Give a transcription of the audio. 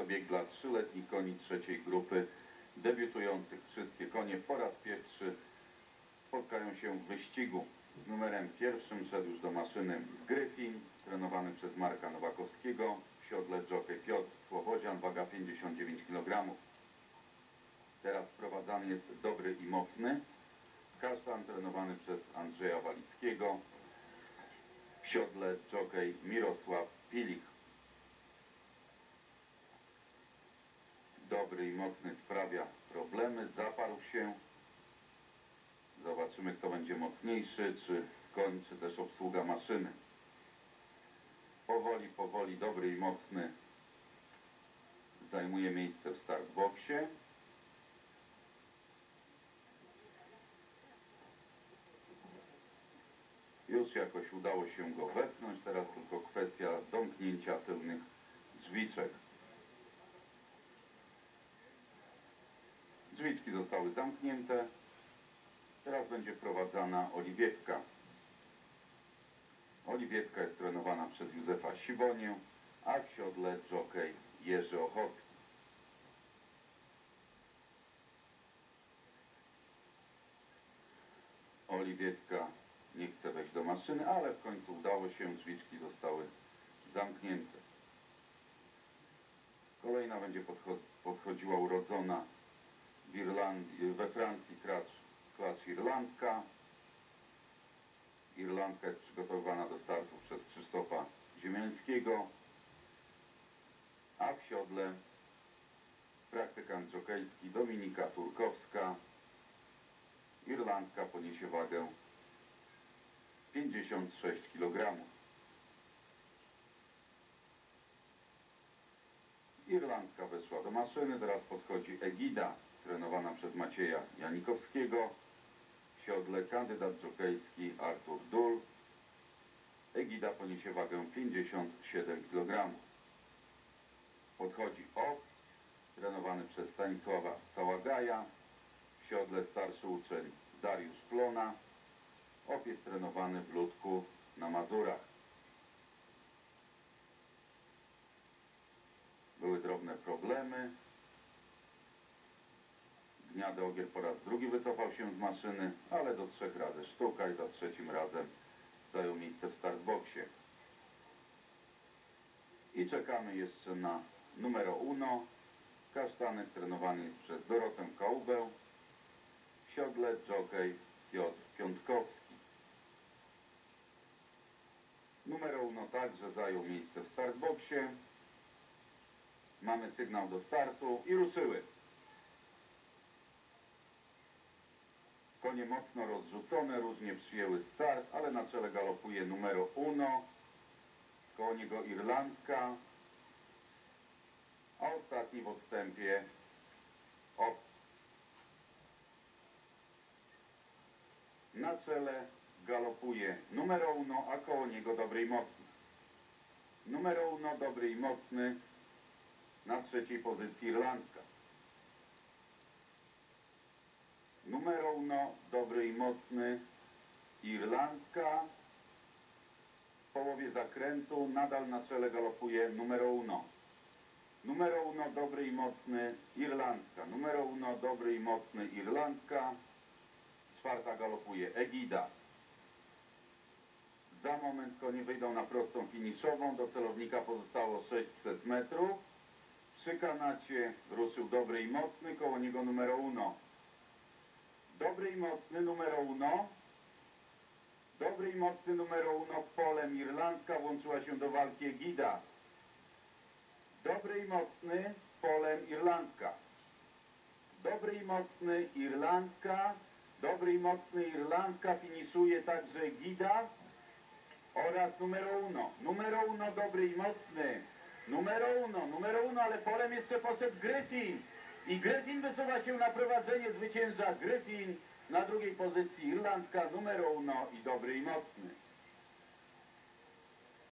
bieg dla 3-letnich koni trzeciej grupy debiutujących. Wszystkie konie po raz pierwszy spotkają się w wyścigu. Z numerem pierwszym szedł już do maszyny Gryfin, trenowany przez Marka Nowakowskiego. W siodle jockey Piotr Słowodzian, waga 59 kg. Teraz wprowadzany jest Dobry i Mocny. Kasztan trenowany przez Andrzeja Walickiego. W siodle jockey Mirosław Pilich. Dobry i Mocny sprawia problemy, zaparł się. Zobaczymy, kto będzie mocniejszy, czy koń, czy też obsługa maszyny. Powoli Dobry i Mocny zajmuje miejsce w startboxie. Już jakoś udało się go wepchnąć, teraz tylko kwestia domknięcia tylnych drzwiczek. Drzwiczki zostały zamknięte. Teraz będzie wprowadzana Oliwietka. Oliwietka jest trenowana przez Józefa Siwonię, a w siodle jockey Jerzy Ochocki. Oliwietka nie chce wejść do maszyny, ale w końcu udało się, drzwiczki zostały zamknięte. Kolejna będzie podchodziła urodzona we Francji klacz irlandka. Irlandka jest przygotowywana do startów przez Krzysztofa Ziemiańskiego, a w siodle praktykant żokejski Dominika Turkowska. Irlandka poniesie wagę 56 kg. Irlandka weszła do maszyny, teraz podchodzi Egida, trenowana przez Macieja Janikowskiego. W siodle kandydat żokejski Artur Dul. Egida poniesie wagę 57 kg. Podchodzi Ok, trenowany przez Stanisława Sałagaja. W siodle starszy uczeń Dariusz Plona. Ok jest trenowany w Ludku na Mazurach. Były drobne problemy. Gniady Ogier po raz drugi wycofał się z maszyny, ale do 3 razy sztuka i za 3. razem zajął miejsce w startboxie. I czekamy jeszcze na numero uno. Kasztanek trenowany jest przez Dorotę Kaubę. W siodle jockey Piotr Piątkowski. Numero uno także zajął miejsce w startboxie. Mamy sygnał do startu i ruszyły. Konie mocno rozrzucone, różnie przyjęły start, ale na czele galopuje numero uno. Koło niego Irlandka, a ostatni w odstępie Ok. Na czele galopuje numero uno, a koło niego Dobry i Mocny. Numero uno, Dobry i Mocny, na 3. pozycji Irlandka. Numero uno, Dobry i Mocny, Irlandka. W połowie zakrętu nadal na czele galopuje numero uno. Numero uno, Dobry i Mocny, Irlandka. Numero uno, Dobry i Mocny, Irlandka. 4. galopuje Egida. Za moment konie wyjdą na prostą finiszową. Do celownika pozostało 600 metrów. Przy kanacie ruszył Dobry i Mocny, koło niego numero uno. Dobry i Mocny, numero uno. Dobry i Mocny, numero uno, polem Irlandka, włączyła się do walki Egida. Dobry i Mocny, polem Irlandka. Dobry i Mocny, Irlandka. Dobry i Mocny, Irlandka, finiszuje także Egida oraz numero uno. Numero uno, Dobry i Mocny. Numero uno, ale polem jeszcze poszedł Gryfin. I Gryfin wysuwa się na prowadzenie, zwycięża Gryfin. Na 2. pozycji Irlandka, numero uno i Dobry i Mocny.